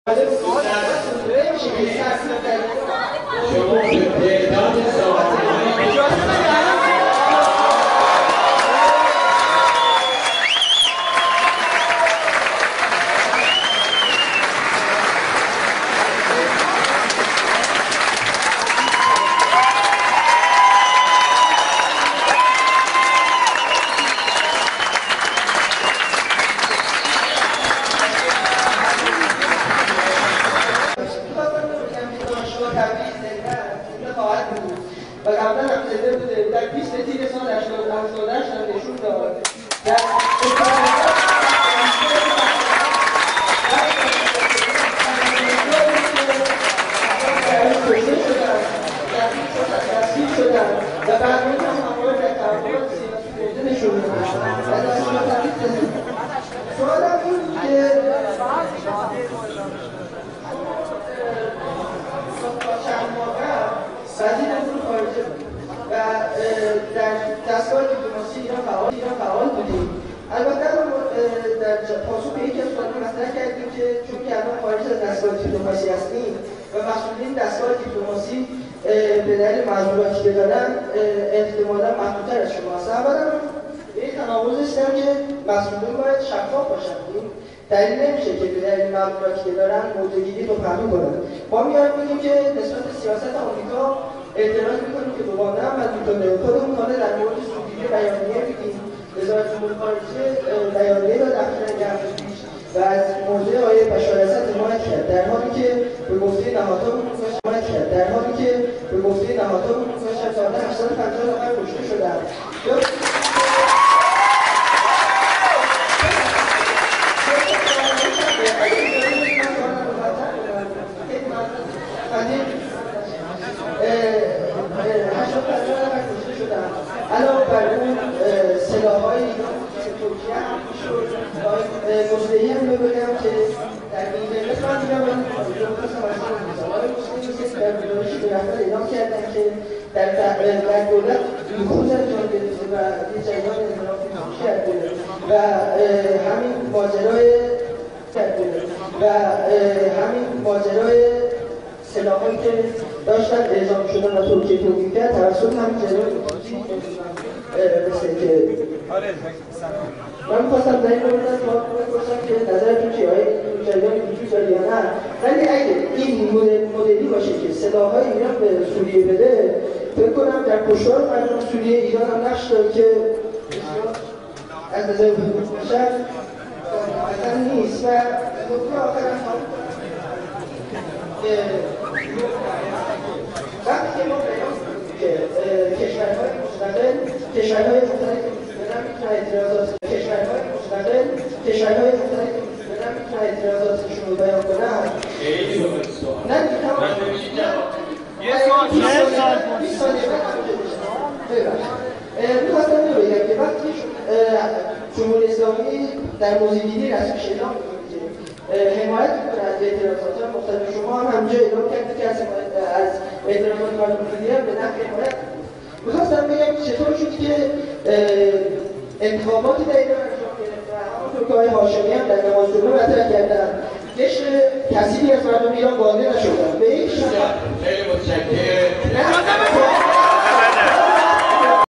و قبلا هم زده بوده در 20 تیر سال 88 هم نشون داد دستگیر شدن و بعد اون هم موارد در تحقیقات سیاسی موجه نشون دادن. سوالم این بود که چند ماه وزیر امور خارجه و در دستگاه دیپلماسی ایران فعال بودیم. البته در پاسخ به یکی از سوالات مطرح کردیم که چون که الان خارج از دستگاه دیپلماسی هستیم و مسئولین دستگاه دیپلماسی به دلیل معذوراتی که دارن احتمالا محدودتر از شما هستن. اولا به این تناقض رسیدم که مسئولین باید شفاف باشن. دلیل نمیشه که به دلیل معلوماتی که دارن موضوعگیری رو پهلو کنن. ما میایم میگیم که نسبت به سیاست آمریکا اعتراض میکنیم که دوباره عمل میکنه. خودمون حالا در مورد سوریه بیانیه میدیم. وزارت امور خارجه بیانیه داد اخیراً یه هفته پیش و از موضوع آقای بشار اسد حمایت کرد، در حالی که به گفته نهادها حمایت کرد، در حالی که به گفته نهادها تا 850 نفر کشته شدند. علاوه بر اون سلاح‌های ایران که ترکیه هم میشد مصلحی هم بگم که در اینترنت من دیدم من خواستم از این سلاح‌های مصلحی که در بیانیه‌اش به رهبر اعلام کردن که در دولت نفوذ انجام گرفته و یه جریان انحرافی کرده و همین ماجرای سلاح‌هایی که داشتن اعزام شدن و ترکیه تولید کرد توسط همین جریان مثل که من می‌خواستم در این مورد از شما بپرسم که نظرتون چیه؟ آیا این جریان وجود داره یا نه؟ ولی اگه این مدلی باشه که سلاح‌های ایران به سوریه بده، فکر کنم در کشتار مردم سوریه ایران هم نقش داره که از نظر حقوق بشر اصلا نیست. و نکته آخر هم وقتی که ما بیان که کشورهای مختلف میتونن اعتراضاتشون رو بیان کنن. نه میخواستم بگم که وقتی جمهوری اسلامی در موضوعگیری رسمیش اعلام میکنه که حمایت میکنه از اعتراضات مختلف، شما هم همینجا اعلام کردید که از اعتراضات مردم سوریه به نفع حمایت. میخواستم بگم چطور شد که انتخاباتی در ایران انجام گرفت و همونطور که آقای هاشمی هم در نمازجمعه مطرح کردن قشر کثیری از مردم ایران قانع نشدن. به یک شکل خیلی متشکرم.